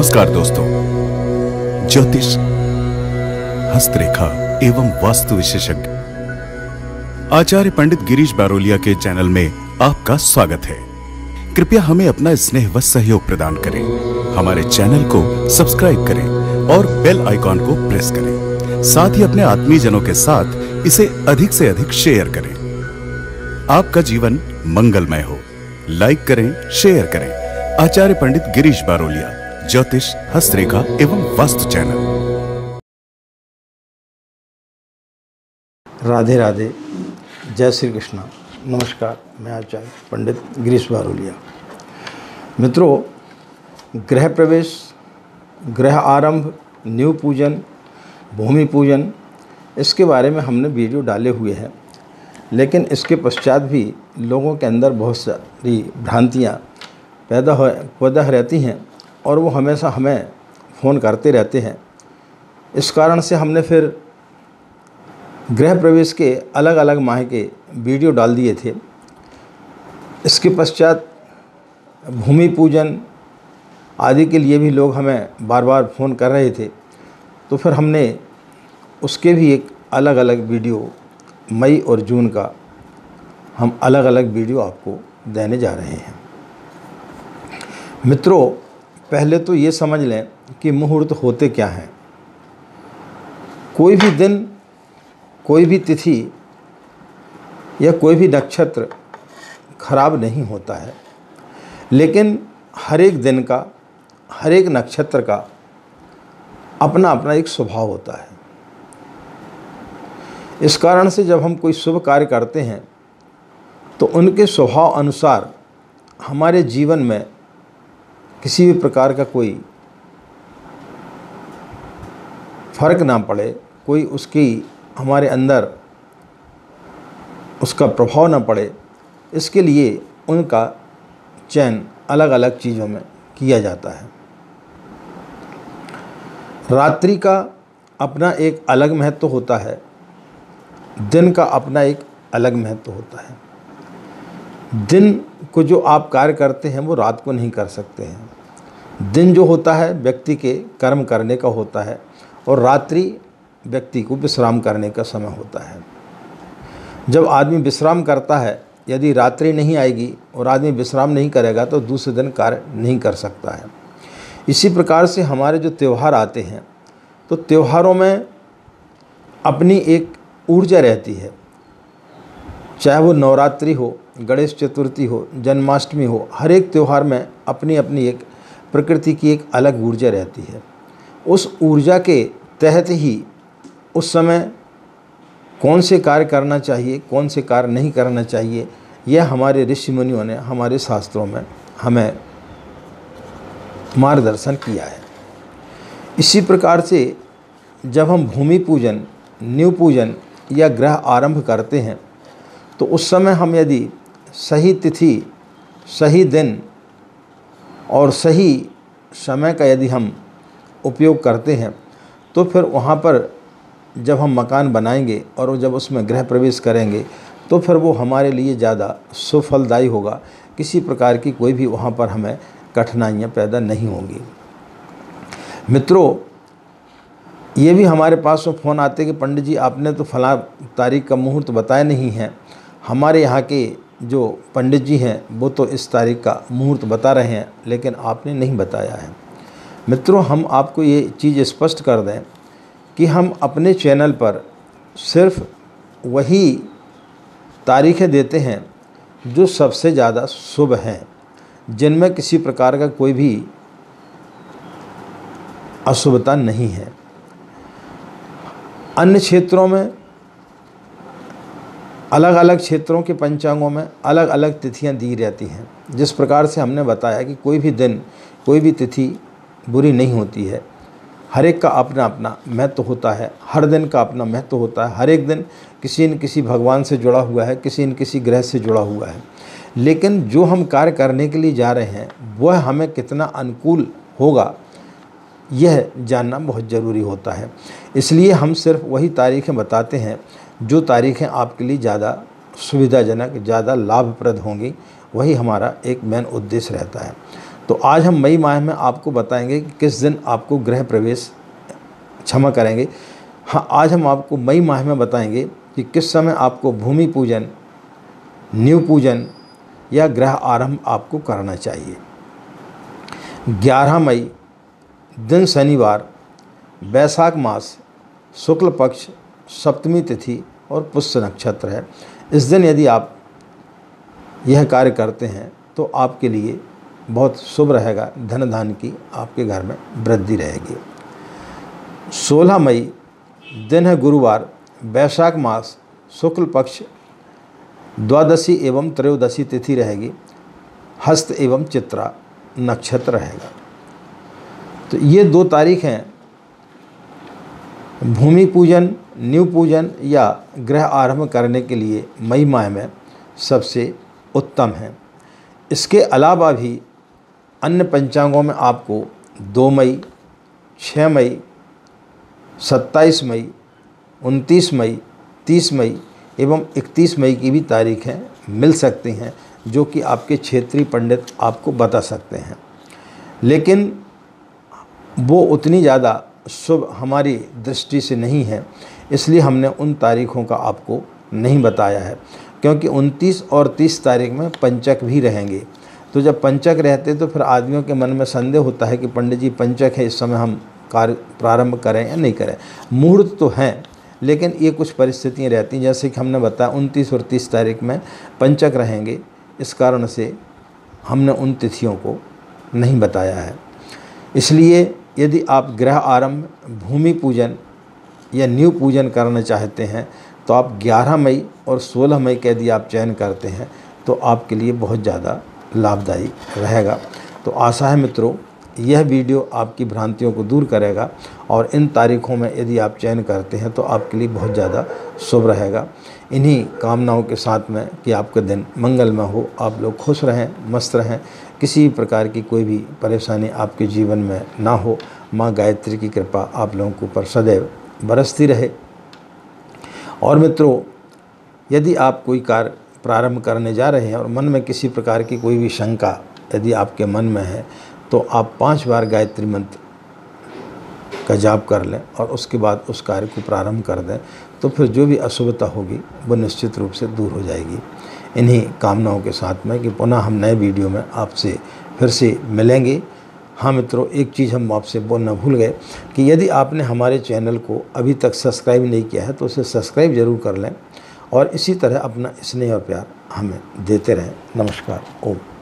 नमस्कार दोस्तों, ज्योतिष, हस्तरेखा एवं वास्तु विशेषज्ञ आचार्य पंडित गिरीश बारोलिया के चैनल में आपका स्वागत है। कृपया हमें अपना स्नेह व सहयोग प्रदान करें। हमारे चैनल को सब्सक्राइब करें और बेल आइकॉन को प्रेस करें। साथ ही अपने आत्मीयजनों के साथ इसे अधिक से अधिक शेयर करें। आपका जीवन मंगलमय हो। लाइक करें, शेयर करें। आचार्य पंडित गिरीश बारोलिया, ज्योतिष, हस्तरेखा एवं वास्तु चैनल। राधे राधे, जय श्री कृष्ण। नमस्कार, मैं आचार्य पंडित गिरीश बारोलिया। मित्रों, गृह प्रवेश, गृह आरंभ, न्यू पूजन, भूमि पूजन, इसके बारे में हमने वीडियो डाले हुए हैं, लेकिन इसके पश्चात भी लोगों के अंदर बहुत सारी भ्रांतियाँ पैदा रहती हैं और वो हमेशा हमें फ़ोन करते रहते हैं। इस कारण से हमने फिर गृह प्रवेश के अलग अलग माह के वीडियो डाल दिए थे। इसके पश्चात भूमि पूजन आदि के लिए भी लोग हमें बार बार फ़ोन कर रहे थे, तो फिर हमने उसके भी एक अलग अलग वीडियो मई और जून का हम अलग अलग वीडियो आपको देने जा रहे हैं। मित्रों, पहले तो ये समझ लें कि मुहूर्त होते क्या हैं। कोई भी दिन, कोई भी तिथि या कोई भी नक्षत्र खराब नहीं होता है, लेकिन हर एक दिन का, हर एक नक्षत्र का अपना अपना एक स्वभाव होता है। इस कारण से जब हम कोई शुभ कार्य करते हैं तो उनके स्वभाव अनुसार हमारे जीवन में किसी भी प्रकार का कोई फर्क ना पड़े, कोई उसकी हमारे अंदर उसका प्रभाव ना पड़े, इसके लिए उनका चयन अलग अलग चीज़ों में किया जाता है। रात्रि का अपना एक अलग महत्व होता है, दिन का अपना एक अलग महत्व होता है। दिन को जो आप कार्य करते हैं वो रात को नहीं कर सकते हैं। दिन जो होता है व्यक्ति के कर्म करने का होता है और रात्रि व्यक्ति को विश्राम करने का समय होता है। जब आदमी विश्राम करता है, यदि रात्रि नहीं आएगी और आदमी विश्राम नहीं करेगा तो दूसरे दिन कार्य नहीं कर सकता है। इसी प्रकार से हमारे जो त्यौहार आते हैं तो त्योहारों में अपनी एक ऊर्जा रहती है। चाहे वो नवरात्रि हो, गणेश चतुर्थी हो, जन्माष्टमी हो, हर एक त्यौहार में अपनी अपनी एक प्रकृति की एक अलग ऊर्जा रहती है। उस ऊर्जा के तहत ही उस समय कौन से कार्य करना चाहिए, कौन से कार्य नहीं करना चाहिए, यह हमारे ऋषि मुनियों ने हमारे शास्त्रों में हमें मार्गदर्शन किया है। इसी प्रकार से जब हम भूमि पूजन, न्यू पूजन या गृह आरंभ करते हैं तो उस समय हम यदि सही तिथि, सही दिन और सही समय का यदि हम उपयोग करते हैं तो फिर वहाँ पर जब हम मकान बनाएंगे और जब उसमें गृह प्रवेश करेंगे तो फिर वो हमारे लिए ज़्यादा सुफलदायी होगा। किसी प्रकार की कोई भी वहाँ पर हमें कठिनाइयाँ पैदा नहीं होंगी। मित्रों, ये भी हमारे पास में फ़ोन आते कि पंडित जी आपने तो फलां तारीख का मुहूर्त बताया नहीं है। हमारे यहाँ के जो पंडित जी हैं वो तो इस तारीख का मुहूर्त बता रहे हैं, लेकिन आपने नहीं बताया है। मित्रों, हम आपको ये चीज़ स्पष्ट कर दें कि हम अपने चैनल पर सिर्फ वही तारीखें देते हैं जो सबसे ज़्यादा शुभ हैं, जिनमें किसी प्रकार का कोई भी अशुभता नहीं है। अन्य क्षेत्रों में, अलग अलग क्षेत्रों के पंचांगों में अलग अलग तिथियां दी रहती हैं। जिस प्रकार से हमने बताया कि कोई भी दिन, कोई भी तिथि बुरी नहीं होती है। हर एक का अपना अपना महत्व होता है, हर दिन का अपना महत्व होता है। हर एक दिन किसी न किसी भगवान से जुड़ा हुआ है, किसी न किसी ग्रह से जुड़ा हुआ है। लेकिन जो हम कार्य करने के लिए जा रहे हैं वह हमें कितना अनुकूल होगा, यह जानना बहुत ज़रूरी होता है। इसलिए हम सिर्फ वही तारीखें बताते हैं जो तारीखें आपके लिए ज़्यादा सुविधाजनक, ज़्यादा लाभप्रद होंगी। वही हमारा एक मेन उद्देश्य रहता है। तो आज हम मई माह में आपको बताएंगे कि किस दिन आपको गृह प्रवेश, क्षमा करेंगे, हाँ आज हम आपको मई माह में बताएंगे कि किस समय आपको भूमि पूजन, नींव पूजन या गृह आरंभ आपको करना चाहिए। 11 मई दिन शनिवार, वैशाख मास, शुक्ल पक्ष, सप्तमी तिथि और पुष्य नक्षत्र है। इस दिन यदि आप यह कार्य करते हैं तो आपके लिए बहुत शुभ रहेगा, धन धान की आपके घर में वृद्धि रहेगी। 16 मई दिन है गुरुवार, वैशाख मास, शुक्ल पक्ष, द्वादशी एवं त्रयोदशी तिथि रहेगी, हस्त एवं चित्रा नक्षत्र रहेगा। तो ये 2 तारीख हैं भूमि पूजन, नींव पूजन या गृह आरंभ करने के लिए मई माह में सबसे उत्तम है। इसके अलावा भी अन्य पंचांगों में आपको 2 मई, 6 मई, 27 मई, 29 मई, 30 मई एवं 31 मई की भी तारीखें मिल सकती हैं, जो कि आपके क्षेत्रीय पंडित आपको बता सकते हैं, लेकिन वो उतनी ज़्यादा शुभ हमारी दृष्टि से नहीं है, इसलिए हमने उन तारीखों का आपको नहीं बताया है। क्योंकि 29 और 30 तारीख में पंचक भी रहेंगे। तो जब पंचक रहते तो फिर आदमियों के मन में संदेह होता है कि पंडित जी पंचक है, इस समय हम कार्य प्रारंभ करें या नहीं करें। मुहूर्त तो हैं, लेकिन ये कुछ परिस्थितियाँ रहती हैं, जैसे कि हमने बताया 29 और 30 तारीख में पंचक रहेंगे, इस कारण से हमने उन तिथियों को नहीं बताया है। इसलिए यदि आप गृह आरंभ, भूमि पूजन या नींव पूजन करना चाहते हैं तो आप 11 मई और 16 मई का यदि आप चयन करते हैं तो आपके लिए बहुत ज़्यादा लाभदायी रहेगा। तो आशा है मित्रों यह वीडियो आपकी भ्रांतियों को दूर करेगा और इन तारीखों में यदि आप चयन करते हैं तो आपके लिए बहुत ज़्यादा शुभ रहेगा। इन्हीं कामनाओं के साथ में कि आपका दिन मंगलमय हो, आप लोग खुश रहें, मस्त रहें, किसी प्रकार की कोई भी परेशानी आपके जीवन में ना हो। माँ गायत्री की कृपा आप लोगों के ऊपर सदैव बरसती रहे। और मित्रों यदि आप कोई कार्य प्रारंभ करने जा रहे हैं और मन में किसी प्रकार की कोई भी शंका यदि आपके मन में है तो आप 5 बार गायत्री मंत्र का जाप कर लें और उसके बाद उस कार्य को प्रारंभ कर दें, तो फिर जो भी अशुभता होगी वो निश्चित रूप से दूर हो जाएगी। इन्हीं कामनाओं के साथ में कि पुनः हम नए वीडियो में आपसे फिर से मिलेंगे। हाँ मित्रों, एक चीज़ हम आपसे बोलना भूल गए कि यदि आपने हमारे चैनल को अभी तक सब्सक्राइब नहीं किया है तो उसे सब्सक्राइब ज़रूर कर लें और इसी तरह अपना स्नेह और प्यार हमें देते रहें। नमस्कार। ओम।